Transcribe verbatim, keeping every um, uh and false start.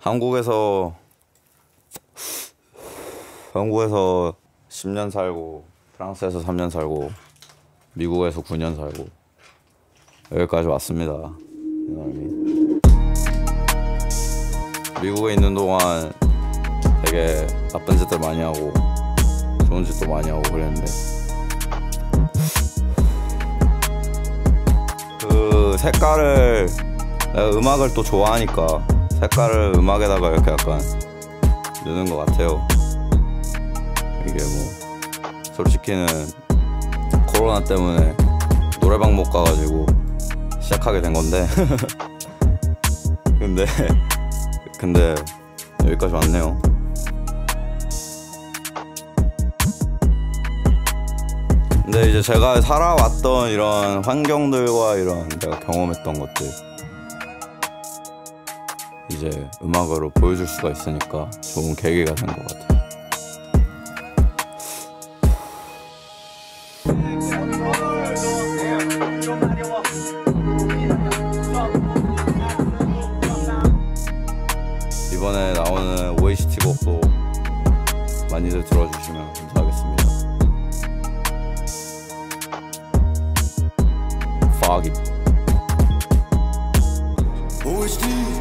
한국에서 한국에서 십 년 살고 프랑스에서 삼 년 살고 미국에서 구 년 살고 여기까지 왔습니다. 이 사람이 미국에 있는 동안 되게 나쁜 짓들 많이 하고 좋은 짓도 많이 하고 그랬는데 그 색깔을 내가 음악을 또 좋아하니까 색깔을 음악에다가 이렇게 약간 넣는 것 같아요. 이게 뭐 솔직히는 코로나 때문에 노래방 못 가가지고 시작하게 된 건데 근데 근데 여기까지 왔네요. 근데 이제 제가 살아왔던 이런 환경들과 이런 내가 경험했던 것들 이제 음악으로 보여줄 수가 있으니까 좋은 계기가 된 것 같아요. 이번에 나오는 오에이시티 곡도 많이들 들어주시면 감사하겠습니다. Foggy.